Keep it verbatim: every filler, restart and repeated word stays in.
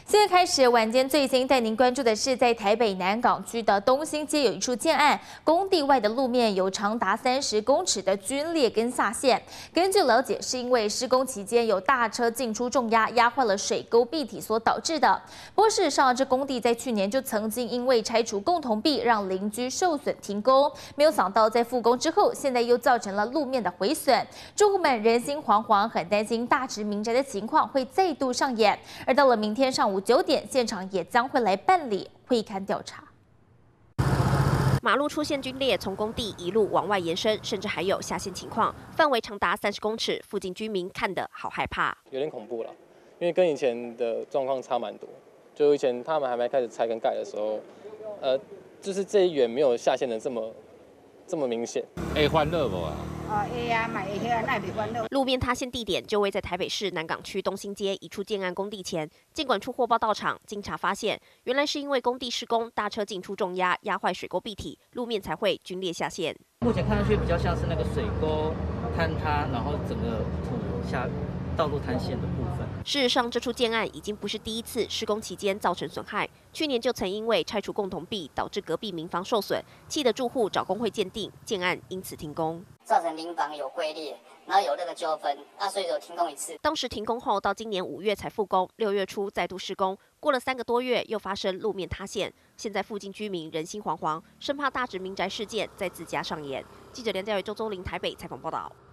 现在开始，晚间最新带您关注的是，在台北南港区的东兴街有一处建案，工地外的路面有长达三十公尺的龟裂跟下陷。根据了解，是因为施工期间有大车进出重压，压坏了水沟壁体所导致的。不过事实上，这工地在去年就曾经因为拆除共同壁，让邻居受损停工。没有想到，在复工之后，现在又造成了路面的毁损，住户们人心惶惶，很担心大直民宅的情况会再度上演。而到了明天上午九点，现场也将会来办理会勘调查。 马路出现龟裂，从工地一路往外延伸，甚至还有下陷情况，范围长达三十公尺，附近居民看得好害怕， 有点恐怖了，因为跟以前的状况差蛮多。就以前他们还没开始拆跟盖的时候，呃，就是这一远没有下陷的这么这么明显。 会欢乐不啊？ 哦，会啊，嘛会遐，那袂烦恼。 路面塌陷地点就位在台北市南港区东兴街一处建案工地前，建管处获报到场，经查发现，原来是因为工地施工，大车进出重压，压坏水沟壁体，路面才会龟裂下陷。 目前看上去比较像是那个水沟坍塌，然后整个土下道路塌陷的部分。 事实上，这处建案已经不是第一次施工期间造成损害，去年就曾因为拆除共同壁，导致隔壁民房受损，气得住户找工会鉴定，建案因此停工。 造成民房有龟裂，然后有那个纠纷，那所以就停工一次。 当时停工后，到今年五月才复工，六月初再度施工，过了三个多月，又发生路面塌陷。现在附近居民人心惶惶，生怕大直民宅事件再自家上演。记者梁家伟、周周林台北采访报道。